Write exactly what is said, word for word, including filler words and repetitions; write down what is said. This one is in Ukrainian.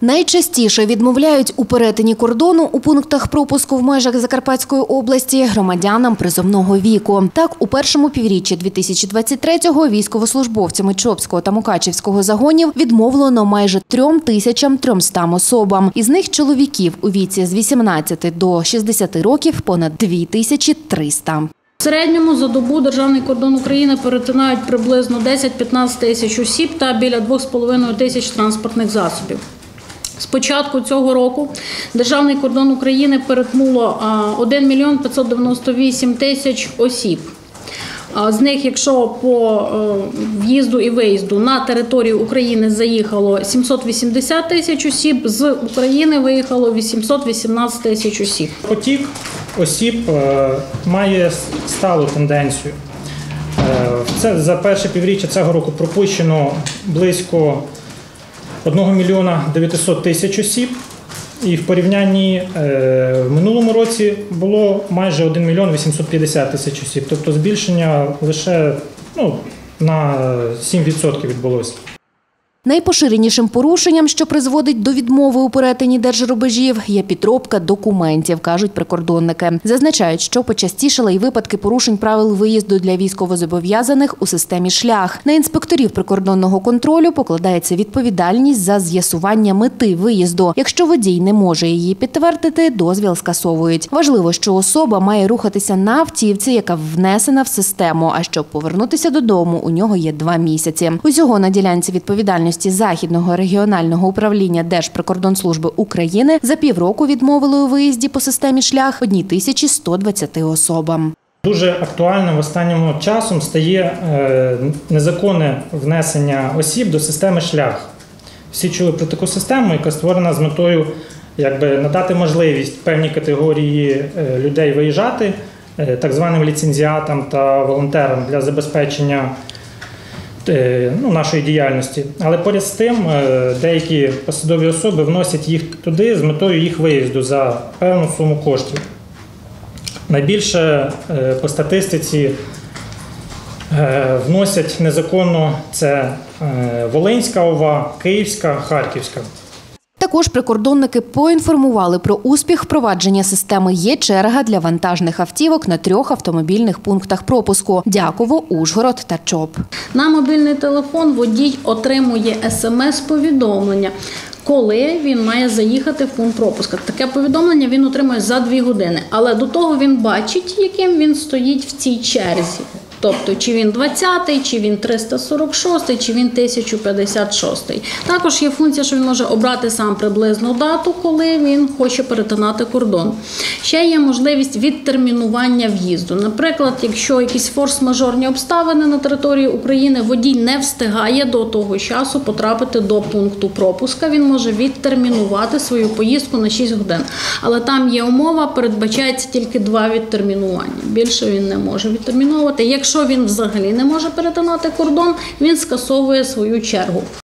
Найчастіше відмовляють у перетині кордону у пунктах пропуску в межах Закарпатської області громадянам призовного віку. Так, у першому півріччі дві тисячі двадцять третього військовослужбовцями Чопського та Мукачівського загонів відмовлено майже трьом тисячам трьомстам особам. Із них чоловіків у віці з вісімнадцяти до шістдесяти років понад дві тисячі триста. В середньому за добу державний кордон України перетинають приблизно десять-п'ятнадцять тисяч осіб та біля двох з половиною тисяч транспортних засобів. З початку цього року державний кордон України перетнуло один мільйон п'ятсот дев'яносто вісім тисяч осіб. З них, якщо по в'їзду і виїзду на територію України заїхало сімсот вісімдесят тисяч осіб, з України виїхало вісімсот вісімнадцять тисяч осіб. Потік осіб має сталу тенденцію. Це за перше півріччя цього року пропущено близько одного мільйона дев'ятисот тисяч осіб. І в порівнянні в минулому році було майже один мільйон вісімсот п'ятдесят тисяч осіб. Тобто збільшення лише ну, на сім відсотків відбулося. Найпоширенішим порушенням, що призводить до відмови у перетині держрубежів, є підробка документів, кажуть прикордонники. Зазначають, що почастішали й випадки порушень правил виїзду для військовозобов'язаних у системі «Шлях». На інспекторів прикордонного контролю покладається відповідальність за з'ясування мети виїзду. Якщо водій не може її підтвердити, дозвіл скасовують. Важливо, що особа має рухатися на автівці, яка внесена в систему, а щоб повернутися додому, у нього є два місяці. Усього на ділянці відповідальності Західного регіонального управління Держприкордонслужби України за півроку відмовили у виїзді по системі «Шлях» одній тисячі сто двадцяти особам. Дуже актуальним останнім часом стає незаконне внесення осіб до системи «Шлях». Всі чули про таку систему, яка створена з метою якби, надати можливість певній категорії людей виїжджати, так званим ліцензіатам та волонтерам для забезпечення Ну, нашої діяльності. Але поряд з тим деякі посадові особи вносять їх туди з метою їх виїзду за певну суму коштів. Найбільше по статистиці вносять незаконно це Волинська ОВА, Київська, Харківська. Також прикордонники поінформували про успіх впровадження системи «Є черга» для вантажних автівок на трьох автомобільних пунктах пропуску – Дяково, Ужгород та Чоп. На мобільний телефон водій отримує ес ем ес-повідомлення, коли він має заїхати в пункт пропуску. Таке повідомлення він отримує за дві години, але до того він бачить, яким він стоїть в цій черзі. Тобто, чи він двадцятий, чи він триста сорок шостий, чи він тисяча п'ятдесят шостий. Також є функція, що він може обрати сам приблизну дату, коли він хоче перетинати кордон. Ще є можливість відтермінування в'їзду. Наприклад, якщо якісь форс-мажорні обставини на території України, водій не встигає до того часу потрапити до пункту пропуска, він може відтермінувати свою поїздку на шість годин. Але там є умова, передбачається тільки два відтермінування. Більше він не може відтерміновувати. Якщо він взагалі не може перетинати кордон, він скасовує свою чергу.